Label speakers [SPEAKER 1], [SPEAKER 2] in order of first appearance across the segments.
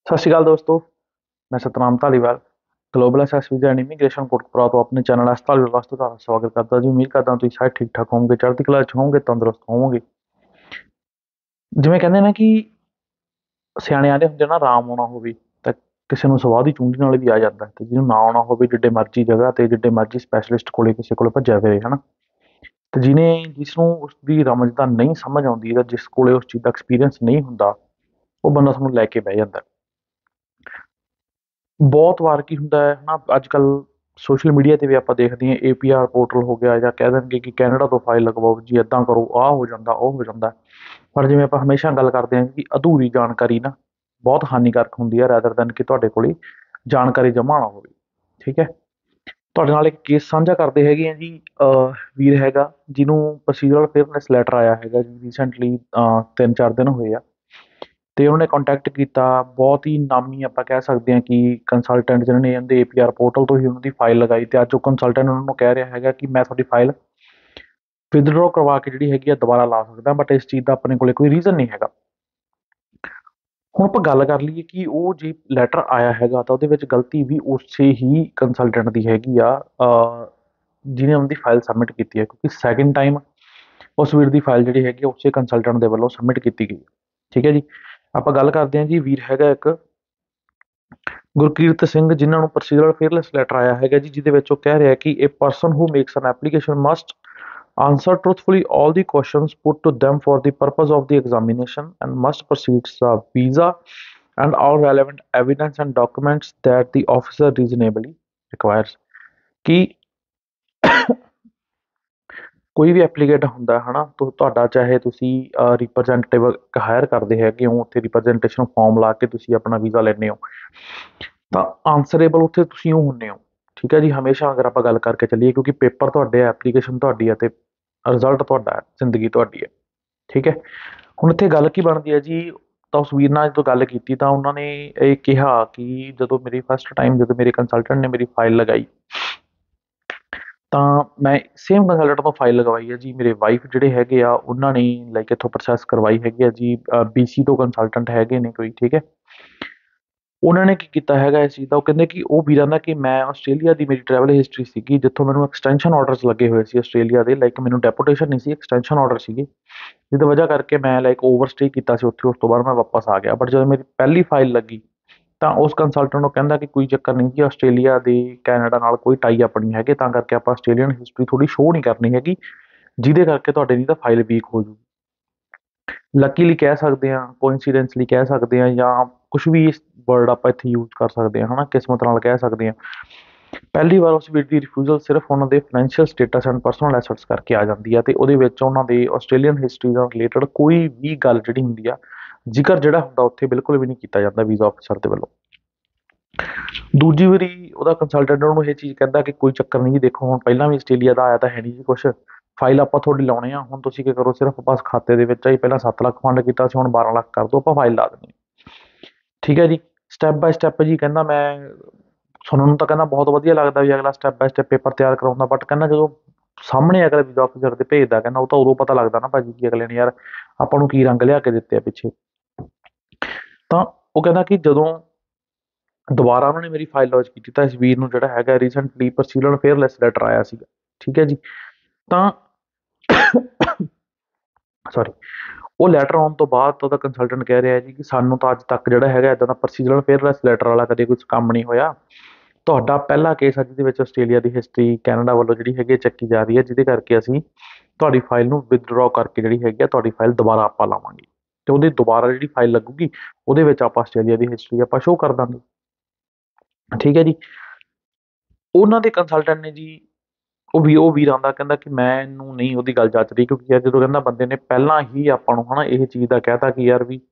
[SPEAKER 1] ਸਤਿ ਸ਼੍ਰੀ ਅਕਾਲ ਦੋਸਤੋ। ਮੈਂ Satnam Dhaliwal global SS visa and immigration Kotkapura ਤੋਂ ਆਪਣੇ ਚੈਨਲ ਐਸ ਧਾਲੀਵਾਲ ਵਾਸਤੇ ਤੁਹਾਡਾ ਸਵਾਗਤ ਕਰਦਾ ਜੀ। ਉਮੀਦ ਕਰਦਾ ਹਾਂ ਤੁਸੀਂ ਸਾਰੇ ਠੀਕ ਠਾਕ ਹੋਵੋਗੇ, ਚੜ੍ਹਦੀ ਕਲਾ 'ਚ ਹੋਵੋਗੇ, ਤੰਦਰੁਸਤ ਹੋਵੋਗੇ। ਜਿਵੇਂ ਕਹਿੰਦੇ ਨੇ ਕਿ ਸਿਆਣੇ ਆਂਦੇ ਹੁੰਦੇ ਨਾ, ਰਾਮ ਆਉਣਾ ਹੋਵੇ ਤਾਂ ਕਿਸੇ ਨੂੰ ਸਵਾਹ ਦੀ ਚੂੰਡੀ ਨਾਲ ਵੀ ਆ ਜਾਂਦਾ ਤੇ ਜਿਹਨੂੰ ਨਾ ਆਉਣਾ ਹੋਵੇ ਜਿੱਡੇ ਮਰਜ਼ੀ ਜਗ੍ਹਾ ਤੇ ਜਿੱਡੇ ਮਰਜ਼ੀ ਸਪੈਸ਼ਲਿਸਟ ਕੋਲੇ ਕਿਸੇ ਕੋਲੇ ਭੱਜਿਆ ਫਿਰੇ ਹਨਾ। ਤੇ ਜਿਸ ਨੂੰ ਉਸ ਦੀ ਰਮਜ ਦਾ ਨਹੀਂ ਸਮਝ ਆਉਂਦੀ ਜਾਂ ਜਿਸ ਕੋਲੇ ਉਸ ਚੀਜ਼ ਦਾ ਐਕਸਪੀਰੀਅੰਸ ਨਹੀਂ ਹੁੰਦਾ, ਉਹ ਬੰਦਾ ਤੁਹਾਨੂੰ ਲੈ ਕੇ ਬਹਿ ਜਾਂਦਾ। ਬਹੁਤ ਵਾਰ ਕੀ ਹੁੰਦਾ ਹੈ ਨਾ, ਅੱਜ ਕੱਲ੍ਹ ਸੋਸ਼ਲ ਮੀਡੀਆ ਤੇ ਵੀ ਆਪਾਂ ਦੇਖਦੇ ਹਾਂ APR ਪੋਰਟਲ ਹੋ ਗਿਆ, ਜਾਂ ਕਹਿ ਦੇਣਗੇ ਕਿ ਕੈਨੇਡਾ ਤੋਂ ਫਾਈਲ ਲਗਵਾਓ ਜੀ, ਇੱਦਾਂ ਕਰੋ, ਆਹ ਹੋ ਜਾਂਦਾ ਉਹ ਹੋ ਜਾਂਦਾ। ਪਰ ਜਿਵੇਂ ਆਪਾਂ ਹਮੇਸ਼ਾ ਗੱਲ ਕਰਦੇ ਹਾਂ ਕਿ ਅਧੂਰੀ ਜਾਣਕਾਰੀ ਨਾ ਬਹੁਤ ਹਾਨੀਕਾਰਕ ਹੁੰਦੀ ਹੈ, ਰੈਦਰ ਦੈਨ ਕਿ ਤੁਹਾਡੇ ਕੋਲੇ ਜਾਣਕਾਰੀ ਜਮ੍ਹਾਂ ਨਾ ਹੋਵੇ। ਠੀਕ ਹੈ, ਤੁਹਾਡੇ ਨਾਲ ਇੱਕ ਕੇਸ ਸਾਂਝਾ ਕਰਦੇ ਹੈਗੇ ਆ ਜੀ। ਵੀਰ ਹੈਗਾ ਜਿਹਨੂੰ ਪ੍ਰੋਸੀਜਰਲ ਫੇਅਰਨੈਸ ਲੈਟਰ ਆਇਆ ਹੈਗਾ ਜੀ ਰੀਸੈਂਟਲੀ, 3-4 ਦਿਨ ਹੋਏ ਆ। ਤੇ ਉਹਨਾਂ ਨੇ ਕੰਟੈਕਟ ਕੀਤਾ, ਬਹੁਤ ਹੀ ਨਾਮੀ ਆਪਾਂ ਕਹਿ ਸਕਦੇ ਹਾਂ ਕਿ ਕੰਸਲਟੈਂਟ ਜਿਹਨਾਂ ਨੇ ਇਹਦੇ APR ਪੋਰਟਲ ਤੋਂ ਹੀ ਉਹਨਾਂ ਦੀ ਫਾਈਲ ਲਗਾਈ, ਤੇ ਅੱਜ ਉਹ ਕੰਸਲਟੈਂਟ ਉਹਨਾਂ ਨੂੰ ਕਹਿ ਰਿਹਾ ਹੈਗਾ ਕਿ ਮੈਂ ਤੁਹਾਡੀ ਫਾਈਲ ਵਿਦਡਰੋ ਕਰਵਾ ਕੇ ਜਿਹੜੀ ਹੈਗੀ ਆ ਦੁਬਾਰਾ ਲਾ ਸਕਦਾ, ਬਟ ਇਸ ਚੀਜ਼ ਦਾ ਆਪਣੇ ਕੋਲੇ ਕੋਈ ਰੀਜ਼ਨ ਨਹੀਂ ਹੈਗਾ। ਹੁਣ ਆਪਾਂ ਗੱਲ ਕਰ ਲਈਏ ਕਿ ਉਹ ਜੇ ਲੈਟਰ ਆਇਆ ਹੈਗਾ ਤਾਂ ਉਹਦੇ ਵਿੱਚ ਗਲਤੀ ਵੀ ਉਸੇ ਹੀ ਕੰਸਲਟੈਂਟ ਦੀ ਹੈਗੀ ਆ, ਜਿਹਨੇ ਉਹਨਾਂ ਦੀ ਫਾਈਲ ਸਬਮਿਟ ਕੀਤੀ ਹੈ, ਕਿਉਂਕਿ ਸੈਕਿੰਡ ਟਾਈਮ ਉਸ ਵੀਰ ਦੀ ਫਾਈਲ ਜਿਹੜੀ ਹੈਗੀ ਆ ਉਸੇ ਕੰਸਲਟੈਂਟ ਦੇ ਵੱਲੋਂ ਸਬਮਿਟ ਕੀਤੀ ਗਈ। ਠੀਕ ਹੈ ਜੀ, ਆਪਾਂ ਗੱਲ ਕਰਦੇ ਹਾਂ ਜੀ। ਵੀਰ ਹੈਗਾ ਇੱਕ ਗੁਰਕੀਰਤ ਸਿੰਘ, ਜਿਨ੍ਹਾਂ ਨੂੰ ਪ੍ਰੋਸੀਜਰਲ ਫੇਅਰਲੈਸ ਲੈਟਰ ਆਇਆ ਹੈਗਾ ਜੀ, ਜਿਹਦੇ ਵਿੱਚ ਉਹ ਕਹਿ ਰਿਹਾ ਕਿ a person who makes an application must answer truthfully all the questions put to them for the purpose of the examination and must proceed the visa and all relevant evidence and documents that the officer reasonably requires। ਕਿ ਕੋਈ ਵੀ ਐਪਲੀਕੇਟ ਹੁੰਦਾ ਹੈ ਨਾ, ਤੁਹਾਡਾ ਚਾਹੇ ਤੁਸੀਂ representative hire ਕਰਦੇ ਹੈਗੇ ਹੋ, ਉੱਥੇ ਰਿਪਰੈਜ਼ੈਂਟੇਸ਼ਨ ਫਾਰਮ ਲਾ ਕੇ ਤੁਸੀਂ ਆਪਣਾ ਵੀਜ਼ਾ ਲੈਂਦੇ ਹੋ, ਤਾਂ ਆਨਸਰੇਬਲ ਉੱਥੇ ਤੁਸੀਂ ਉਹ ਹੁੰਦੇ ਹੋ। ਠੀਕ ਹੈ ਜੀ, ਹਮੇਸ਼ਾ ਅਗਰ ਆਪਾਂ ਗੱਲ ਕਰਕੇ ਚੱਲੀਏ, ਕਿਉਂਕਿ ਪੇਪਰ ਤੁਹਾਡੇ, ਐਪਲੀਕੇਸ਼ਨ ਤੁਹਾਡੀ ਹੈ ਤੇ ਰਿਜ਼ਲਟ ਤੁਹਾਡਾ ਹੈ, ਜ਼ਿੰਦਗੀ ਤੁਹਾਡੀ ਹੈ। ਠੀਕ ਹੈ, ਹੁਣ ਇੱਥੇ ਗੱਲ ਕੀ ਬਣਦੀ ਹੈ ਜੀ। ਤਾਂ ਉਸ ਵੀਰ ਨਾਲ ਜਦੋਂ ਗੱਲ ਕੀਤੀ ਤਾਂ ਉਹਨਾਂ ਨੇ ਇਹ ਕਿਹਾ ਕਿ ਜਦੋਂ ਮੇਰੀ ਫਸਟ ਟਾਈਮ, ਜਦੋਂ ਮੇਰੇ ਕੰਸਲਟੈਂਟ ਨੇ ਮੇਰੀ ਫਾਈਲ ਲਗਾਈ, ਤਾਂ ਮੈਂ ਸੇਮ ਕੰਸਲਟੈਂਟ ਤੋਂ ਫਾਈਲ ਲਗਵਾਈ ਹੈ ਜੀ। ਮੇਰੇ ਵਾਈਫ ਜਿਹੜੇ ਹੈਗੇ ਆ ਉਹਨਾਂ ਨੇ ਲਾਈਕ ਇੱਥੋਂ ਪ੍ਰੋਸੈਸ ਕਰਵਾਈ ਹੈਗੀ ਆ ਜੀ, BC ਤੋਂ ਕੰਸਲਟੈਂਟ ਹੈਗੇ ਨੇ ਕੋਈ। ਠੀਕ ਹੈ, ਉਹਨਾਂ ਨੇ ਕੀ ਕੀਤਾ ਹੈਗਾ ਇਸ ਚੀਜ਼ ਦਾ, ਉਹ ਕਹਿੰਦੇ ਕਿ ਉਹ ਵੀਰਾਂ ਦਾ ਕਿ ਮੈਂ ਆਸਟ੍ਰੇਲੀਆ ਦੀ ਮੇਰੀ ਟਰੈਵਲ ਹਿਸਟਰੀ ਸੀਗੀ, ਜਿੱਥੋਂ ਮੈਨੂੰ ਐਕਸਟੈਂਸ਼ਨ ਆਰਡਰਸ ਲੱਗੇ ਹੋਏ ਸੀ ਆਸਟ੍ਰੇਲੀਆ ਦੇ, ਲਾਈਕ ਮੈਨੂੰ ਡੈਪੂਟੇਸ਼ਨ ਨਹੀਂ ਸੀ, ਐਕਸਟੈਂਸ਼ਨ ਆਰਡਰ ਸੀਗੇ, ਜਿਹਦੀ ਵਜ੍ਹਾ ਕਰਕੇ ਮੈਂ ਲਾਈਕ ਓਵਰਸਟੇ ਕੀਤਾ ਸੀ ਉੱਥੇ। ਉਸ ਤੋਂ ਬਾਅਦ ਮੈਂ ਵਾਪਸ ਆ ਗਿਆ, ਬਟ ਜਦੋਂ ਮੇਰੀ ਪਹਿਲੀ ਫਾਈਲ ਲੱਗੀ ਤਾਂ ਉਸ ਕੰਸਲਟੈਂਟ ਨੂੰ ਕਹਿੰਦਾ ਕਿ ਕੋਈ ਚੱਕਰ ਨਹੀਂ ਜੀ, ਆਸਟ੍ਰੇਲੀਆ ਦੇ ਕੈਨੇਡਾ ਨਾਲ ਕੋਈ ਟਾਈ ਅਪ ਨਹੀਂ ਹੈਗੇ, ਤਾਂ ਕਰਕੇ ਆਪਾਂ ਆਸਟ੍ਰੇਲੀਅਨ ਹਿਸਟਰੀ ਥੋੜੀ ਸ਼ੋਅ ਨਹੀਂ ਕਰਨੀ ਹੈਗੀ, ਜਿਹਦੇ ਕਰਕੇ ਤੁਹਾਡੇ ਦੀ ਤਾਂ ਫਾਈਲ ਵੀਕ ਹੋ ਜੂ। ਲੱਕੀਲੀ ਕਹਿ ਸਕਦੇ ਹਾਂ, ਕੋਇਨਸੀਡੈਂਸਲੀ ਕਹਿ ਸਕਦੇ ਹਾਂ, ਜਾਂ ਕੁਝ ਵੀ ਵਰਡ ਆਪਾਂ ਇੱਥੇ ਯੂਜ਼ ਕਰ ਸਕਦੇ ਹਾਂ, ਹੈ ਨਾ, ਕਿਸਮਤ ਨਾਲ ਕਹਿ ਸਕਦੇ ਹਾਂ। ਪਹਿਲੀ ਵਾਰ ਉਸ ਵੀਰ ਦੀ ਰਿਫਿਊਜ਼ਲ ਸਿਰਫ ਉਹਨਾਂ ਦੇ financial status and personal assets ਕਰਕੇ ਆ ਜਾਂਦੀ ਹੈ, ਤੇ ਉਹਦੇ ਵਿੱਚ ਉਹਨਾਂ ਦੇ ਆਸਟ੍ਰੇਲੀਅਨ ਹਿਸਟਰੀ ਨਾਲ ਰਿਲੇਟਡ ਕੋਈ ਵੀ ਗੱਲ ਜਿਹੜੀ ਹੁੰਦੀ ਆ, ਜ਼ਿਕਰ ਜਿਹੜਾ ਹੁੰਦਾ ਉੱਥੇ ਬਿਲਕੁਲ ਵੀ ਨਹੀਂ ਕੀਤਾ ਜਾਂਦਾ ਵੀਜ਼ਾ ਆਫਿਸਰ ਦੇ ਵੱਲੋਂ। ਦੂਜੀ ਵਾਰੀ ਉਹਦਾ ਕੰਸਲਟੈਂਟ ਉਹਨੂੰ ਇਹ ਚੀਜ਼ ਕਹਿੰਦਾ ਕਿ ਕੋਈ ਚੱਕਰ ਨਹੀਂ ਜੀ, ਦੇਖੋ ਹੁਣ ਪਹਿਲਾਂ ਵੀ ਆਸਟ੍ਰੇਲੀਆ ਦਾ ਆਇਆ ਤਾਂ ਹੈ ਨਹੀਂ ਜੀ ਕੁਛ, ਫਾਈਲ ਆਪਾਂ ਤੁਹਾਡੀ ਲਾਉਣੇ ਆ, ਹੁਣ ਤੁਸੀਂ ਕੀ ਕਰੋ, ਸਿਰਫ ਬਸ ਖਾਤੇ ਦੇ ਵਿੱਚ ਹੀ ਪਹਿਲਾਂ 7 ਲੱਖ ਫੰਡ ਕੀਤਾ ਸੀ, ਹੁਣ 12 ਲੱਖ ਕਰ ਦਿਓ, ਆਪਾਂ ਫਾਈਲ ਲਾ ਦਿੰਦੇ ਹਾਂ। ਠੀਕ ਹੈ ਜੀ, ਸਟੈਪ ਬਾਏ ਸਟੈਪ ਜੀ ਕਹਿੰਦਾ, ਮੈਂ ਸੁਣਨ ਨੂੰ ਤਾਂ ਕਹਿੰਦਾ ਬਹੁਤ ਵਧੀਆ ਲੱਗਦਾ ਵੀ ਅਗਲਾ ਸਟੈਪ ਬਾਏ ਸਟੈਪ ਪੇਪਰ ਤਿਆਰ ਕਰਾਉਂਦਾ, ਬਟ ਕਹਿੰਦਾ ਜਦੋਂ ਸਾਹਮਣੇ ਅਗਲਾ ਵੀਜ਼ਾ ਆਫਿਸਰ ਤੇ ਭੇਜਦਾ, ਕਹਿੰਦਾ ਉਹ ਤਾਂ ਉਦੋਂ ਪਤਾ ਲੱਗਦਾ ਨਾ ਭਾਜੀ ਕਿ ਅਗਲੇ ਨੇ ਯਾਰ ਆਪਾਂ ਨੂੰ ਕੀ ਰੰਗ ਲਿਆ ਕੇ ਦਿੱਤੇ ਆ ਪਿੱਛੇ। ਤਾਂ ਉਹ ਕਹਿੰਦਾ ਕਿ ਜਦੋਂ ਦੁਬਾਰਾ ਉਹਨਾਂ ਨੇ ਮੇਰੀ ਫਾਈਲ ਲੌਂਚ ਕੀਤੀ ਤਾਂ ਇਸ ਵੀਰ ਨੂੰ ਜਿਹੜਾ ਹੈਗਾ ਰੀਸੈਂਟਲੀ ਪ੍ਰੋਸੀਜਰਲ ਫੇਅਰਲੈਸ ਲੈਟਰ ਆਇਆ ਸੀਗਾ। ਠੀਕ ਹੈ ਜੀ, ਤਾਂ ਸੌਰੀ, ਉਹ ਲੈਟਰ ਆਉਣ ਤੋਂ ਬਾਅਦ ਤਾਂ ਉਹਦਾ ਕੰਸਲਟੈਂਟ ਕਹਿ ਰਿਹਾ ਜੀ ਕਿ ਸਾਨੂੰ ਤਾਂ ਅੱਜ ਤੱਕ ਜਿਹੜਾ ਹੈਗਾ ਇੱਦਾਂ ਦਾ ਪ੍ਰੋਸੀਜਰਲ ਫੇਅਰਲੈਸ ਲੈਟਰ ਵਾਲਾ ਕਦੇ ਕੁਝ ਕੰਮ ਨਹੀਂ ਹੋਇਆ। ਤੁਹਾਡਾ ਪਹਿਲਾ ਕੇਸ ਹੈ ਜਿਹਦੇ ਵਿੱਚ ਆਸਟ੍ਰੇਲੀਆ ਦੀ ਹਿਸਟਰੀ ਕੈਨੇਡਾ ਵੱਲੋਂ ਜਿਹੜੀ ਹੈਗੀ ਚੱਕੀ ਜਾ ਰਹੀ ਹੈ, ਜਿਹਦੇ ਕਰਕੇ ਅਸੀਂ ਤੁਹਾਡੀ ਫਾਈਲ ਨੂੰ ਵਿਦਡਰਾਅ ਕਰਕੇ ਜਿਹੜੀ ਹੈਗੀ ਆ ਤੁਹਾਡੀ ਫਾਈਲ ਦੁਬਾਰਾ ਆਪਾਂ ਲਾਵਾਂਗੇ, ਤੇ ਉਹਦੀ ਦੁਬਾਰਾ ਜਿਹੜੀ ਫਾਈਲ ਲੱਗੂਗੀ ਉਹਦੇ ਵਿੱਚ ਆਪਾਂ ਆਸਟ੍ਰੇਲੀਆ ਦੀ ਹਿਸਟਰੀ ਆਪਾਂ ਸ਼ੋਅ ਕਰ ਦਾਂਗੇ। ਠੀਕ ਹੈ ਜੀ, ਉਹਨਾਂ ਦੇ ਕੰਸਲਟੈਂਟ ਨੇ ਜੀ, ਉਹ ਵੀਰ ਆਉਂਦਾ ਕਹਿੰਦਾ ਕਿ ਮੈਨੂੰ ਨਹੀਂ ਉਹਦੀ ਗੱਲ ਜੱਚਦੀ, ਕਿਉਂਕਿ ਯਾਰ ਜਦੋਂ ਕਹਿੰਦਾ ਬੰਦੇ ਨੇ ਪਹਿਲਾਂ ਹੀ ਆਪਾਂ ਨੂੰ ਹੈ ਨਾ ਇਹ ਚੀਜ਼ ਦਾ ਕਹਿਤਾ ਕਿ ਯਾਰ ਵੀ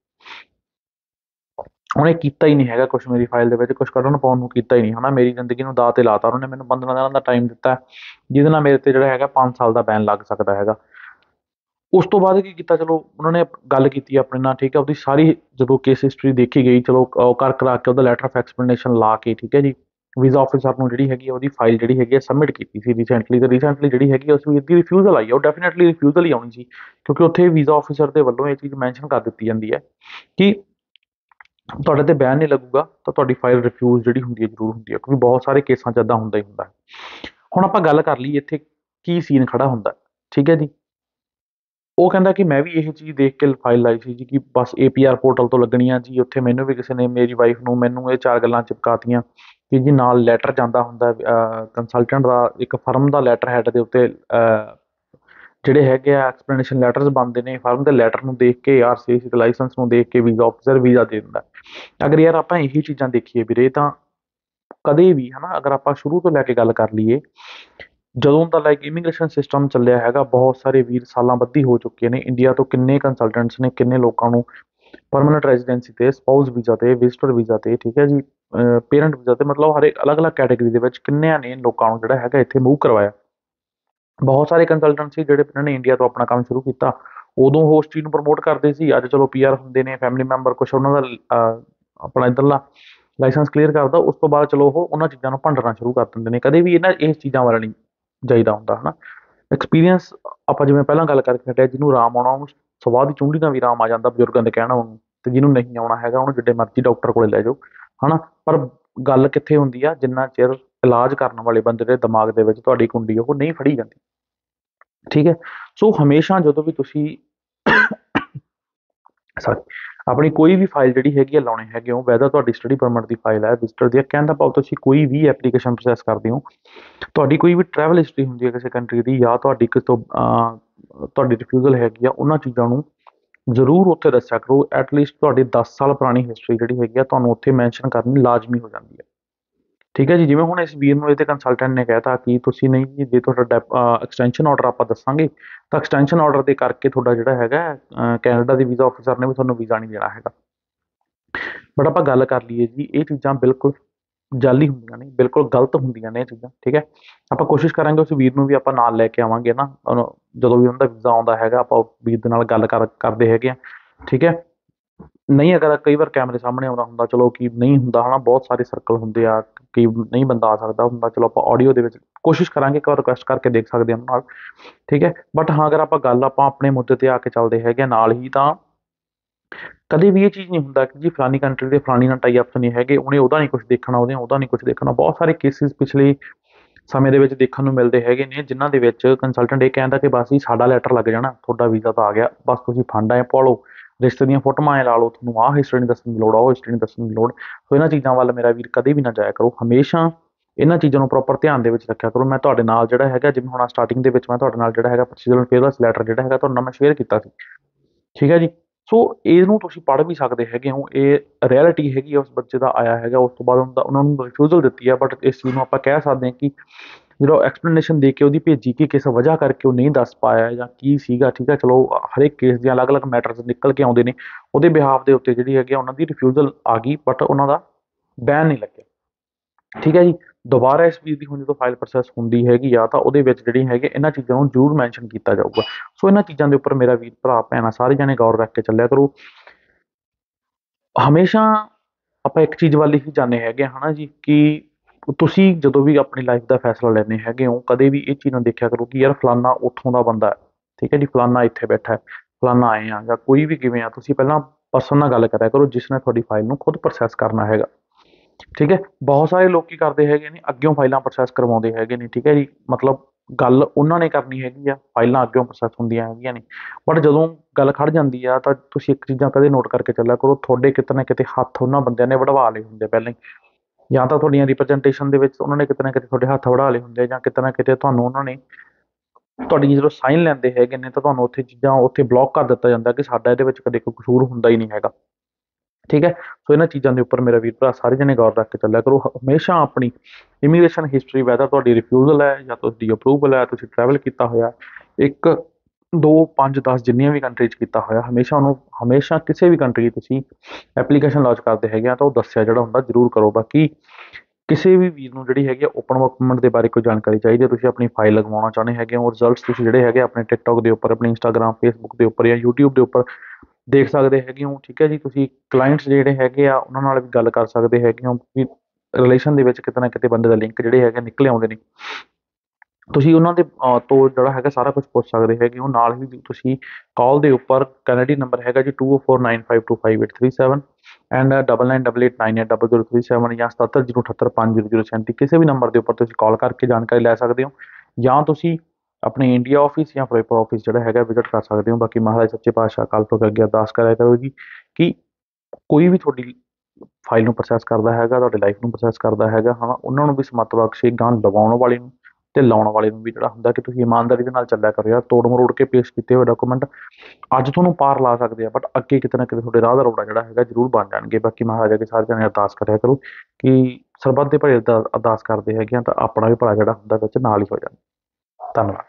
[SPEAKER 1] ਉਹਨੇ ਕੀਤਾ ਹੀ ਨਹੀਂ ਹੈਗਾ ਕੁਛ, ਮੇਰੀ ਫਾਈਲ ਦੇ ਵਿੱਚ ਕੁਛ ਕੱਢਣ ਪਾਉਣ ਨੂੰ ਕੀਤਾ ਹੀ ਨਹੀਂ, ਹੈ ਨਾ, ਮੇਰੀ ਜ਼ਿੰਦਗੀ ਨੂੰ ਦਾਅ 'ਤੇ ਲਾਤਾ ਉਹਨਾਂ ਨੇ, ਮੈਨੂੰ 15 ਦਿਨਾਂ ਦਾ ਟਾਈਮ ਦਿੱਤਾ, ਜਿਹਦੇ ਨਾਲ ਮੇਰੇ 'ਤੇ ਜਿਹੜਾ ਹੈਗਾ 5 ਸਾਲ ਦਾ ਬੈਨ ਲੱਗ ਸਕਦਾ ਹੈਗਾ। ਉਸ ਤੋਂ ਬਾਅਦ ਕੀ ਕੀਤਾ, ਚਲੋ ਉਹਨਾਂ ਨੇ ਗੱਲ ਕੀਤੀ ਆਪਣੇ ਨਾਲ, ਠੀਕ ਹੈ, ਉਹਦੀ ਸਾਰੀ ਜਦੋਂ ਕੇਸ ਹਿਸਟਰੀ ਦੇਖੀ ਗਈ, ਚਲੋ ਉਹ ਕਰ ਕਰਾ ਕੇ ਉਹਦਾ ਲੈਟਰ ਆਫ ਐਕਸਪਲੇਨੇਸ਼ਨ ਲਾ ਕੇ, ਠੀਕ ਹੈ ਜੀ, ਵੀਜ਼ਾ ਆਫਿਸਰ ਨੂੰ ਜਿਹੜੀ ਹੈਗੀ ਆ ਉਹਦੀ ਫਾਈਲ ਜਿਹੜੀ ਹੈਗੀ ਆ ਸਬਮਿਟ ਕੀਤੀ ਸੀ ਰੀਸੈਂਟਲੀ, ਤੇ ਰੀਸੈਂਟਲੀ ਜਿਹੜੀ ਹੈਗੀ ਉਸ ਵੀਰ ਦੀ ਰਿਫਿਊਜ਼ਲ ਆਈ ਆ, ਉਹ ਡੈਫੀਨੇਟਲੀ ਰਿਫਿਊਜ਼ਲ ਹੀ ਆਉਣੀ ਸੀ, ਕਿਉਂਕਿ ਉੱਥੇ ਵੀਜ਼ਾ ਆਫਿਸਰ ਦੇ ਵੱਲੋਂ ਇਹ ਚੀਜ਼ ਮੈਂਸ਼ਨ ਕਰ ਦਿੱਤੀ ਜਾਂਦੀ ਹੈ ਕਿ ਤੁਹਾਡੇ ਤੇ ਬੈਨ ਨਹੀਂ ਲੱਗੂਗਾ ਤਾਂ ਤੁਹਾਡੀ ਫਾਈਲ ਰਿਫਿਊਜ਼ ਜਿਹੜੀ ਹੁੰਦੀ ਹੈ ਜ਼ਰੂਰ ਹੁੰਦੀ ਹੈ, ਕਿਉਂਕਿ ਬਹੁਤ ਸਾਰੇ ਕੇਸਾਂ 'ਚ ਇੱਦਾਂ ਹੁੰਦਾ ਹੀ ਹੁੰਦਾ ਹੈ। ਹੁਣ ਆਪਾਂ ਗੱਲ ਕਰ ਲਈਏ ਇੱਥੇ ਕੀ ਸੀਨ ਖੜਾ ਹੁੰਦਾ ਹੈ, ਠੀਕ ਹੈ ਜੀ। ਉਹ ਕਹਿੰਦਾ ਕਿ ਮੈਂ ਵੀ ਇਹ ਚੀਜ਼ ਦੇਖ ਕੇ ਫਾਈਲ ਲਾਈ ਸੀ ਜੀ ਕਿ ਬਸ APR ਪੋਰਟਲ ਤੋਂ ਲੱਗਣੀ ਆ ਜੀ, ਉੱਥੇ ਮੈਨੂੰ ਵੀ ਕਿਸੇ ਨੇ ਮੇਰੀ ਵਾਈਫ ਨੂੰ ਮੈਨੂੰ ਇਹ 4 ਗੱਲਾਂ ਚਿਪਕਾਤੀਆਂ ਕਿ ਜੀ ਨਾਲ ਲੈਟਰ ਜਾਂਦਾ ਹੁੰਦਾ ਕੰਸਲਟੈਂਟ ਦਾ, ਇੱਕ ਫਰਮ ਦਾ ਲੈਟਰ ਹੈਡ ਦੇ ਉੱਤੇ ਜਿਹੜੇ ਹੈਗੇ ਆ ਐਕਸਪਲੇਨੇਸ਼ਨ ਲੈਟਰਸ ਬਣਦੇ ਨੇ, ਫਰਮ ਦੇ ਲੈਟਰ ਨੂੰ ਦੇਖ ਕੇ RCC ਦੇ ਲਾਇਸੈਂਸ ਨੂੰ ਦੇਖ ਕੇ ਵੀਜ਼ਾ ਆਫਿਸਰ ਵੀਜ਼ਾ ਦੇ ਦਿੰਦਾ। ਅਗਰ ਯਾਰ ਆਪਾਂ ਇਹੀ ਚੀਜ਼ਾਂ ਦੇਖੀਏ ਵੀਰੇ ਤਾਂ ਕਦੇ ਵੀ ਹੈ ਨਾ, ਅਗਰ ਆਪਾਂ ਸ਼ੁਰੂ ਤੋਂ ਲੈ ਕੇ ਗੱਲ ਕਰ ਲਈਏ, ਜਦੋਂ ਦਾ ਲਾਈਕ ਇਮੀਗ੍ਰੇਸ਼ਨ ਸਿਸਟਮ ਚੱਲਿਆ ਹੈਗਾ, ਬਹੁਤ ਸਾਰੇ ਵੀਰ ਸਾਲਾਂ ਬੱਧੀ ਹੋ ਚੁੱਕੇ ਨੇ। ਇੰਡੀਆ ਤੋਂ ਕਿੰਨੇ ਕੰਸਲਟੈਂਟਸ ਨੇ, ਕਿੰਨੇ ਲੋਕਾਂ ਨੂੰ ਪਰਮਨੈਂਟ ਰੈਜ਼ੀਡੈਂਸੀ ਤੇ, ਸਪਾਊਸ ਵੀਜ਼ਾ ਤੇ, ਵਿਜ਼ਟਰ ਵੀਜ਼ਾ ਤੇ, ਠੀਕ ਹੈ ਜੀ, ਪੇਰੈਂਟ ਵੀਜ਼ਾ ਤੇ, ਮਤਲਬ ਹਰ ਇੱਕ ਅਲੱਗ-ਅਲੱਗ ਕੈਟਾਗਰੀ ਦੇ ਵਿੱਚ ਕਿੰਨਿਆਂ ਨੇ ਲੋਕਾਂ ਨੂੰ ਜਿਹੜਾ ਹੈਗਾ ਇੱਥੇ ਮੂਵ ਕਰਵਾਇਆ। ਬਹੁਤ ਸਾਰੇ ਕੰਸਲਟੈਂਟ ਸੀ ਜਿਹੜੇ ਇਹਨਾਂ ਨੇ ਇੰਡੀਆ ਤੋਂ ਆਪਣਾ ਕੰਮ ਸ਼ੁਰੂ ਕੀਤਾ, ਉਦੋਂ ਉਹ ਉਸ ਚੀਜ਼ ਨੂੰ ਪ੍ਰਮੋਟ ਕਰਦੇ ਸੀ। ਅੱਜ ਚਲੋ PR ਹੁੰਦੇ ਨੇ, ਫੈਮਿਲੀ ਮੈਂਬਰ ਕੁਛ ਉਹਨਾਂ ਦਾ ਆਪਣਾ ਇੱਧਰਲਾ ਲਾਇਸੈਂਸ ਕਲੀਅਰ ਕਰਦਾ, ਉਸ ਤੋਂ ਬਾਅਦ ਚਲੋ ਉਹ ਉਹਨਾਂ ਚੀਜ਼ਾਂ ਨੂੰ ਭੰਡਣਾ ਸ਼ੁਰੂ ਕਰ ਦਿੰਦੇ ਨੇ। ਕਦੇ ਵੀ ਇਹਨਾਂ ਇਸ ਚੀਜ਼ਾਂ ਵੱਲ ਨਹੀਂ ਜਾਈਦਾ ਹੁੰਦਾ ਹੈ ਨਾ। ਐਕਸਪੀਰੀਅੰਸ ਆਪਾਂ ਜਿਵੇਂ ਪਹਿਲਾਂ ਗੱਲ ਕਰਕੇ ਹਟਿਆ, ਜਿਹਨੂੰ ਆਰਾਮ ਆਉਣਾ ਉਹਨੂੰ ਸਵਾਹ ਦੀ ਚੁੰਡੀ ਨਾਲ ਵੀ ਆਰਾਮ ਆ ਜਾਂਦਾ, ਬਜ਼ੁਰਗਾਂ ਦੇ ਕਹਿਣਾ ਉਹਨੂੰ, ਤੇ ਜਿਹਨੂੰ ਨਹੀਂ ਆਉਣਾ ਹੈਗਾ ਉਹਨੂੰ ਜਿੱਡੇ ਮਰਜ਼ੀ ਡਾਕਟਰ ਕੋਲੇ ਲੈ ਜਾਓ, ਹੈ ਨਾ। ਪਰ ਗੱਲ ਕਿੱਥੇ ਹੁੰਦੀ ਆ, ਜਿੰਨਾ ਚਿਰ ਇਲਾਜ ਕਰਨ ਵਾਲੇ ਬੰਦੇ ਦੇ ਦਿਮਾਗ ਦੇ ਵਿੱਚ ਤੁਹਾਡੀ ਕੁੰਡੀ ਉਹ ਨਹੀਂ ਫੜੀ ਜਾਂਦੀ, ਠੀਕ ਹੈ। ਸੋ ਹਮੇਸ਼ਾ ਜਦੋਂ ਵੀ ਤੁਸੀਂ ਸੌਰੀ ਆਪਣੀ ਕੋਈ ਵੀ ਫਾਈਲ ਜਿਹੜੀ ਹੈਗੀ ਆ ਲਾਉਣੇ ਹੈਗੇ ਹੋ, ਵੈਦਰ ਤੁਹਾਡੀ ਸਟੱਡੀ ਪਰਮਿਟ ਦੀ ਫਾਈਲ ਹੈ, ਵਿਜ਼ਟਰ ਦੀ, ਕਹਿਣ ਦਾ ਭਾਵ ਤੁਸੀਂ ਕੋਈ ਵੀ ਐਪਲੀਕੇਸ਼ਨ ਪ੍ਰੋਸੈਸ ਕਰਦੇ ਹੋ, ਤੁਹਾਡੀ ਕੋਈ ਵੀ ਟਰੈਵਲ ਹਿਸਟਰੀ ਹੁੰਦੀ ਹੈ ਕਿਸੇ ਕੰਟਰੀ ਦੀ, ਜਾਂ ਤੁਹਾਡੀ ਕਿਤੋਂ ਤੁਹਾਡੀ ਰਿਫਿਊਜ਼ਲ ਹੈਗੀ ਆ, ਉਹਨਾਂ ਚੀਜ਼ਾਂ ਨੂੰ ਜ਼ਰੂਰ ਉੱਥੇ ਦੱਸਿਆ ਕਰੋ। ਐਟਲੀਸਟ ਤੁਹਾਡੀ 10 ਸਾਲ ਪੁਰਾਣੀ ਹਿਸਟਰੀ ਜਿਹੜੀ ਹੈਗੀ ਆ ਤੁਹਾਨੂੰ ਉੱਥੇ ਮੈਂਸ਼ਨ ਕਰਨੀ ਲਾਜ਼ਮੀ ਹੋ ਜਾਂਦੀ ਹੈ, ਠੀਕ ਹੈ ਜੀ। ਜਿਵੇਂ ਹੁਣ ਇਸ ਵੀਰ ਨੂੰ ਇਹਦੇ ਕੰਸਲਟੈਂਟ ਨੇ ਕਹਿਤਾ ਕਿ ਤੁਸੀਂ ਨਹੀਂ ਜੀ, ਜੇ ਤੁਹਾਡਾ ਐਕਸਟੈਂਸ਼ਨ ਆਰਡਰ ਆਪਾਂ ਦੱਸਾਂਗੇ ਤਾਂ ਐਕਸਟੈਂਸ਼ਨ ਆਰਡਰ ਦੇ ਕਰਕੇ ਤੁਹਾਡਾ ਜਿਹੜਾ ਹੈਗਾ ਕੈਨੇਡਾ ਦੇ ਵੀਜ਼ਾ ਆਫਿਸਰ ਨੇ ਵੀ ਤੁਹਾਨੂੰ ਵੀਜ਼ਾ ਨਹੀਂ ਦੇਣਾ ਹੈਗਾ। ਬਟ ਆਪਾਂ ਗੱਲ ਕਰ ਲਈਏ ਜੀ, ਇਹ ਚੀਜ਼ਾਂ ਬਿਲਕੁਲ ਜਾਲੀ ਹੁੰਦੀਆਂ ਨੇ, ਬਿਲਕੁਲ ਗਲਤ ਹੁੰਦੀਆਂ ਨੇ ਇਹ ਚੀਜ਼ਾਂ, ਠੀਕ ਹੈ। ਆਪਾਂ ਕੋਸ਼ਿਸ਼ ਕਰਾਂਗੇ ਉਸ ਵੀਰ ਨੂੰ ਵੀ ਆਪਾਂ ਨਾਲ ਲੈ ਕੇ ਆਵਾਂਗੇ ਨਾ, ਜਦੋਂ ਵੀ ਉਹਨਾਂ ਦਾ ਵੀਜ਼ਾ ਆਉਂਦਾ ਹੈਗਾ ਆਪਾਂ ਉਹ ਵੀਰ ਦੇ ਨਾਲ ਗੱਲ ਕਰਦੇ ਹੈਗੇ ਆ, ਠੀਕ ਹੈ। ਨਹੀਂ ਅਗਰ ਕਈ ਵਾਰ ਕੈਮਰੇ ਸਾਹਮਣੇ ਆਉਂਦਾ ਹੁੰਦਾ, ਚਲੋ ਕਿ ਨਹੀਂ ਹੁੰਦਾ ਹੈ ਨਾ, ਬਹੁਤ ਸਾਰੇ ਸਰਕਲ ਹੁੰਦੇ ਆ, ਕਈ ਨਹੀਂ ਬੰਦਾ ਆ ਸਕਦਾ ਹੁੰਦਾ, ਚਲੋ ਆਪਾਂ ਆਡੀਓ ਦੇ ਵਿੱਚ ਕੋਸ਼ਿਸ਼ ਕਰਾਂਗੇ, ਇੱਕ ਵਾਰ ਰਿਕੁਐਸਟ ਕਰਕੇ ਦੇਖ ਸਕਦੇ ਹਾਂ ਉਹਨਾਂ ਨਾਲ, ਠੀਕ ਹੈ। ਬਟ ਹਾਂ ਅਗਰ ਆਪਾਂ ਗੱਲ ਆਪਾਂ ਆਪਣੇ ਮੁੱਦੇ ਤੇ ਆ ਕੇ ਚੱਲਦੇ ਹੈਗੇ ਨਾਲ ਹੀ, ਤਾਂ ਕਦੇ ਵੀ ਇਹ ਚੀਜ਼ ਨਹੀਂ ਹੁੰਦਾ ਕਿ ਜੀ ਫਲਾਨੀ ਕੰਟਰੀ ਦੇ ਫਲਾਨੀ ਨਾਲ ਟਾਈ ਅਪ ਨਹੀਂ ਹੈਗੇ, ਉਹਨੇ ਉਹਦਾ ਨਹੀਂ ਕੁਝ ਦੇਖਣਾ, ਉਹਨੇ ਉਹਦਾ ਨਹੀਂ ਕੁਝ ਦੇਖਣਾ। ਬਹੁਤ ਸਾਰੇ ਕੇਸਿਸ ਪਿਛਲੇ ਸਮੇਂ ਦੇ ਵਿੱਚ ਦੇਖਣ ਨੂੰ ਮਿਲਦੇ ਹੈਗੇ ਨੇ, ਜਿਨ੍ਹਾਂ ਦੇ ਵਿੱਚ ਕੰਸਲਟੈਂਟ ਇਹ ਕਹਿੰਦਾ ਕਿ ਬਸ ਜੀ ਸਾਡਾ ਲੈਟਰ ਲੱਗ ਜਾਣਾ, ਤੁਹਾਡਾ ਵੀਜ਼ਾ ਤਾਂ ਆ ਗਿਆ, ਬਸ ਤੁਸੀਂ ਫੰਡ ਐ ਪਾ ਲਓ, ਰਿਸ਼ਤੇ ਦੀਆਂ ਫੋਟੋਆਂ ਐ ਲਾ ਲਓ, ਤੁਹਾਨੂੰ ਆਹ ਹਿਸਟਰੀ ਨਹੀਂ ਦੱਸਣ ਦੀ ਲੋੜ, ਆਹ ਹਿਸਟਰੀ ਨਹੀਂ ਦੱਸਣ ਦੀ ਲੋੜ। ਸੋ ਇਹਨਾਂ ਚੀਜ਼ਾਂ ਵੱਲ ਮੇਰਾ ਵੀਰ ਕਦੇ ਵੀ ਨਾ ਜਾਇਆ ਕਰੋ, ਹਮੇਸ਼ਾ ਇਹਨਾਂ ਚੀਜ਼ਾਂ ਨੂੰ ਪ੍ਰੋਪਰ ਧਿਆਨ ਦੇ ਵਿੱਚ ਰੱਖਿਆ ਕਰੋ। ਮੈਂ ਤੁਹਾਡੇ ਨਾਲ ਜਿਹੜਾ ਹੈਗਾ, ਜਿਵੇਂ ਹੁਣ ਸਟਾਰਟਿੰਗ ਦੇ ਵਿੱਚ ਮੈਂ ਤੁਹਾਡੇ ਨਾਲ ਜਿਹੜਾ ਹੈਗਾ ਪ੍ਰੋਸੀਜਰਲ ਫੇਅਰਲੈਸ ਲੈਟਰ ਜਿਹੜਾ ਹੈਗਾ ਤੁਹਾਡੇ ਨਾਲ ਮੈਂ ਸ਼ੇਅਰ ਕੀਤਾ ਸੀ, ਠੀਕ ਹੈ ਜੀ। ਸੋ ਇਹਨੂੰ ਤੁਸੀਂ ਪੜ੍ਹ ਵੀ ਸਕਦੇ ਹੈਗੇ ਹੋ, ਇਹ ਰਿਐਲਿਟੀ ਹੈਗੀ ਆ ਉਸ ਬੱਚੇ ਦਾ ਆਇਆ ਹੈਗਾ, ਉਸ ਤੋਂ ਬਾਅਦ ਉਹਨਾਂ ਨੂੰ ਰਿਫਿਊਜ਼ਲ ਦਿੱਤੀ ਹੈ। ਬਟ ਇਸ ਚੀਜ਼ ਨੂੰ ਆਪਾਂ ਕਹਿ ਸਕਦੇ ਹਾਂ ਕਿ ਜਦੋਂ ਐਕਸਪਲੇਨੇਸ਼ਨ ਦੇ ਕੇ ਉਹਦੀ ਭੇਜੀ ਕਿ ਕਿਸ ਵਜ੍ਹਾ ਕਰਕੇ ਉਹ ਨਹੀਂ ਦੱਸ ਪਾਇਆ ਜਾਂ ਕੀ ਸੀਗਾ, ਠੀਕ ਹੈ। ਚਲੋ ਹਰੇਕ ਕੇਸ ਦੀਆਂ ਅਲੱਗ-ਅਲੱਗ ਮੈਟਰਸ ਨਿਕਲ ਕੇ ਆਉਂਦੇ ਨੇ, ਉਹਦੇ ਬਿਹਾਫ ਦੇ ਉੱਤੇ ਜਿਹੜੀ ਹੈਗੀ ਆ ਉਹਨਾਂ ਦੀ ਰਿਫਿਊਜ਼ਲ ਆ ਗਈ, ਬਟ ਉਹਨਾਂ ਦਾ ਬੈਨ ਨਹੀਂ ਲੱਗਿਆ, ਠੀਕ ਹੈ ਜੀ। ਦੁਬਾਰਾ ਇਸ ਚੀਜ਼ ਦੀ ਹੁਣ ਜਦੋਂ ਫਾਈਲ ਪ੍ਰੋਸੈਸ ਹੁੰਦੀ ਹੈਗੀ ਆ ਤਾਂ ਉਹਦੇ ਵਿੱਚ ਜਿਹੜੀ ਹੈਗੀ ਇਹਨਾਂ ਚੀਜ਼ਾਂ ਨੂੰ ਜ਼ਰੂਰ ਮੈਂਸ਼ਨ ਕੀਤਾ ਜਾਊਗਾ। ਸੋ ਇਹਨਾਂ ਚੀਜ਼ਾਂ ਦੇ ਉੱਪਰ ਮੇਰਾ ਵੀਰ ਭਰਾ ਭੈਣਾਂ ਸਾਰੇ ਜਾਣੇ ਗੌਰ ਰੱਖ ਕੇ ਚੱਲਿਆ ਕਰੋ। ਹਮੇਸ਼ਾ ਆਪਾਂ ਇੱਕ ਚੀਜ਼ ਵੱਲ ਹੀ ਜਾਂਦੇ ਹੈਗੇ ਹਾਂ ਨਾ ਜੀ, ਕਿ ਤੁਸੀਂ ਜਦੋਂ ਵੀ ਆਪਣੀ ਲਾਈਫ ਦਾ ਫੈਸਲਾ ਲੈਂਦੇ ਹੈਗੇ ਹੋ, ਕਦੇ ਵੀ ਇਹ ਚੀਜ਼ ਨਾ ਦੇਖਿਆ ਕਰੋ ਕਿ ਯਾਰ ਫਲਾਨਾ ਉੱਥੋਂ ਦਾ ਬੰਦਾ ਹੈ, ਠੀਕ ਹੈ ਜੀ, ਫਲਾਨਾ ਇੱਥੇ ਬੈਠਾ ਹੈ, ਫਲਾਨਾ ਆਏ ਆ ਜਾਂ ਕੋਈ ਵੀ ਕਿਵੇਂ ਆ। ਤੁਸੀਂ ਪਹਿਲਾਂ ਪਰਸਨ ਨਾਲ ਗੱਲ ਕਰਿਆ ਕਰੋ ਜਿਸ ਨੇ ਤੁਹਾਡੀ ਫਾਈਲ ਨੂੰ ਖੁਦ ਪ੍ਰੋਸੈਸ ਕਰਨਾ ਹੈਗਾ, ਠੀਕ ਹੈ। ਬਹੁਤ ਸਾਰੇ ਲੋਕ ਕੀ ਕਰਦੇ ਹੈਗੇ ਨੇ, ਅੱਗਿਓਂ ਫਾਈਲਾਂ ਪ੍ਰੋਸੈਸ ਕਰਵਾਉਂਦੇ ਹੈਗੇ ਨੇ, ਠੀਕ ਹੈ ਜੀ। ਮਤਲਬ ਗੱਲ ਉਹਨਾਂ ਨੇ ਕਰਨੀ ਹੈਗੀ ਆ, ਫਾਈਲਾਂ ਅੱਗਿਓਂ ਪ੍ਰੋਸੈਸ ਹੁੰਦੀਆਂ ਹੈਗੀਆਂ ਨੇ, ਬਟ ਜਦੋਂ ਗੱਲ ਖੜ ਜਾਂਦੀ ਆ ਤਾਂ ਤੁਸੀਂ ਇੱਕ ਚੀਜ਼ਾਂ ਕਦੇ ਨੋਟ ਕਰਕੇ ਚੱਲਿਆ ਕਰੋ, ਤੁਹਾਡੇ ਕਿਤੇ ਨਾ ਕਿਤੇ ਹੱਥ ਉਹਨਾਂ ਬੰਦਿਆਂ ਨੇ ਵੜਵਾ ਲਏ ਹੁੰਦੇ ਪਹਿਲਾਂ ਹੀ, ਜਾਂ ਤਾਂ ਤੁਹਾਡੀਆਂ ਰਿਪਰਜੈਂਟੇਸ਼ਨ ਦੇ ਵਿੱਚ ਉਹਨਾਂ ਨੇ ਕਿਤੇ ਨਾ ਕਿਤੇ ਤੁਹਾਡੇ ਹੱਥ ਵੜਾ ਲਏ ਹੁੰਦੇ, ਜਾਂ ਕਿਤੇ ਨਾ ਕਿਤੇ ਤੁਹਾਨੂੰ ਉਹਨਾਂ ਨੇ ਤੁਹਾਡੀ ਜਦੋਂ ਸਾਈਨ ਲੈਂਦੇ ਹੈਗੇ ਨੇ ਤਾਂ ਤੁਹਾਨੂੰ ਉੱਥੇ ਚੀਜ਼ਾਂ ਉੱਥੇ ਬਲੌਕ ਕਰ ਦਿੱਤਾ ਜਾਂਦਾ ਕਿ ਸਾਡਾ ਇਹਦੇ ਵਿੱਚ ਕਦੇ ਕੋਈ ਕਸੂਰ ਹੁੰਦਾ ਹੀ ਨਹੀਂ ਹੈਗਾ, ਠੀਕ ਹੈ। ਸੋ ਇਹਨਾਂ ਚੀਜ਼ਾਂ ਦੇ ਉੱਪਰ ਮੇਰਾ ਵੀਰ ਭਰਾ ਸਾਰੇ ਜਣੇ ਗੌਰ ਰੱਖ ਕੇ ਚੱਲਿਆ ਕਰੋ। ਹਮੇਸ਼ਾ ਆਪਣੀ ਇਮੀਗ੍ਰੇਸ਼ਨ ਹਿਸਟਰੀ, ਵੈਦਰ ਤੁਹਾਡੀ ਰਿਫਿਊਜ਼ਲ ਹੈ ਜਾਂ ਤੁਹਾਡੀ ਅਪਰੂਵਲ ਹੈ, ਤੁਸੀਂ ਟਰੈਵਲ ਕੀਤਾ ਹੋਇਆ 1 2 5 10 ਜਿੰਨੀਆਂ ਵੀ ਕੰਟਰੀ 'ਚ ਕੀਤਾ ਹੋਇਆ, ਹਮੇਸ਼ਾ ਉਹਨੂੰ ਹਮੇਸ਼ਾ ਕਿਸੇ ਵੀ ਕੰਟਰੀ ਤੁਸੀਂ ਐਪਲੀਕੇਸ਼ਨ ਲੌਂਚ ਕਰਦੇ ਹੈਗੇ ਆ ਤਾਂ ਉਹ ਦੱਸਿਆ ਜਿਹੜਾ ਹੁੰਦਾ ਜ਼ਰੂਰ ਕਰੋ। ਬਾਕੀ ਕਿਸੇ ਵੀ ਵੀਰ ਨੂੰ ਜਿਹੜੀ ਹੈਗੀ ਆ ਓਪਨ ਵਰਕ ਪਰਮਿਟ ਦੇ ਬਾਰੇ ਕੋਈ ਜਾਣਕਾਰੀ ਚਾਹੀਦੀ ਹੈ, ਤੁਸੀਂ ਆਪਣੀ ਫਾਈਲ ਲਗਵਾਉਣਾ ਚਾਹੁੰਦੇ ਹੈਗੇ ਹੋ, ਰਿਜ਼ਲਟਸ ਤੁਸੀਂ ਜਿਹੜੇ ਹੈਗੇ ਆਪਣੇ ਟਿਕਟੋਕ ਦੇ ਉੱਪਰ, ਆਪਣੀ ਇੰਸਟਾਗ੍ਰਾਮ, ਫੇਸਬੁੱਕ ਦੇ ਉੱਪਰ ਜਾਂ YouTube ਦੇ ਉੱਪਰ ਦੇਖ ਸਕਦੇ ਹੈਗੇ ਹੋ, ਠੀਕ ਹੈ ਜੀ। ਤੁਸੀਂ ਕਲਾਇੰਟਸ ਜਿਹੜੇ ਹੈਗੇ ਆ ਉਹਨਾਂ ਨਾਲ ਵੀ ਗੱਲ ਕਰ ਸਕਦੇ ਹੈਗੇ ਹੋ ਕਿ ਰਿਲੇਸ਼ਨ ਦੇ ਵਿੱਚ ਕਿਤੇ ਨਾ ਕਿਤੇ ਬੰਦੇ ਦਾ ਲਿੰਕ ਜਿਹੜੇ ਹੈਗੇ ਨਿਕਲੇ ਆਉਂਦੇ ਨੇ। ਤੁਸੀਂ ਉਹਨਾਂ ਦੇ ਤੋਂ ਜਿਹੜਾ ਹੈਗਾ ਸਾਰਾ ਕੁਝ ਪੁੱਛ ਸਕਦੇ ਹੈਗੇ ਹੋ। ਨਾਲ ਹੀ ਤੁਸੀਂ ਕਾਲ ਦੇ ਉੱਪਰ ਕੈਨੇਡੀਅਨ ਨੰਬਰ ਹੈਗਾ ਜੀ 2495255837 ਐਂਡ 9988980037 ਜਾਂ 7708850037 ਕਿਸੇ ਵੀ ਨੰਬਰ ਦੇ ਉੱਪਰ ਤੁਸੀਂ ਕਾਲ ਕਰਕੇ ਜਾਣਕਾਰੀ ਲੈ ਸਕਦੇ ਹੋ, ਜਾਂ ਤੁਸੀਂ ਆਪਣੇ ਇੰਡੀਆ ਆਫਿਸ ਜਾਂ ਫਿਰੋਜ਼ਪੁਰ ਆਫਿਸ ਜਿਹੜਾ ਹੈਗਾ ਵਿਜ਼ਿਟ ਕਰ ਸਕਦੇ ਹੋ। ਬਾਕੀ ਮਹਾਰਾਜ ਸੱਚੇ ਪਾਤਸ਼ਾਹ ਅਕਾਲ ਪੁਰਖ ਅੱਗੇ ਅਰਦਾਸ ਕਰਿਆ ਕਰੋ ਜੀ ਕਿ ਕੋਈ ਵੀ ਤੁਹਾਡੀ ਫਾਈਲ ਨੂੰ ਪ੍ਰੋਸੈਸ ਕਰਦਾ ਹੈਗਾ, ਤੁਹਾਡੀ ਲਾਈਫ ਨੂੰ ਪ੍ਰੋਸੈਸ ਕਰਦਾ ਹੈਗਾ, ਹੈ ਨਾ, ਉਹਨਾਂ ਨੂੰ ਵੀ ਸਮੱਤ ਬਖਸ਼ੇ, ਗਾਂ ਲਵਾਉਣ ਵਾਲੇ ਨੂੰ ਤੇ ਲਾਉਣ ਵਾਲੇ ਨੂੰ ਵੀ ਜਿਹੜਾ ਹੁੰਦਾ ਕਿ ਤੁਸੀਂ ਇਮਾਨਦਾਰੀ ਦੇ ਨਾਲ ਚੱਲਿਆ ਕਰੋ ਯਾਰ। ਤੋੜ ਮਰੋੜ ਕੇ ਪੇਸ਼ ਕੀਤੇ ਹੋਏ ਡਾਕੂਮੈਂਟ ਅੱਜ ਤੁਹਾਨੂੰ ਪਾਰ ਲਾ ਸਕਦੇ ਆ, ਬਟ ਅੱਗੇ ਕਿਤੇ ਨਾ ਕਿਤੇ ਤੁਹਾਡੇ ਰਾਹ ਦਾ ਰੋੜਾ ਜਿਹੜਾ ਹੈਗਾ ਜ਼ਰੂਰ ਬਣ ਜਾਣਗੇ। ਬਾਕੀ ਮਹਾਰਾਜ ਅੱਗੇ ਸਾਰੇ ਜਣੇ ਅਰਦਾਸ ਕਰਿਆ ਕਰੋ ਕਿ ਸਰਬੱਤ ਦੇ ਭਲੇ ਦਾ ਅਰਦਾਸ ਕਰਦੇ ਹੈਗੇ ਆ ਤਾਂ ਆਪਣਾ ਵੀ ਭਲਾ ਜਿਹੜਾ ਹੁੰਦਾ ਵਿੱਚ ਨਾਲ ਹੀ ਹੋ ਜਾਂਦਾ। ਧੰਨਵਾਦ।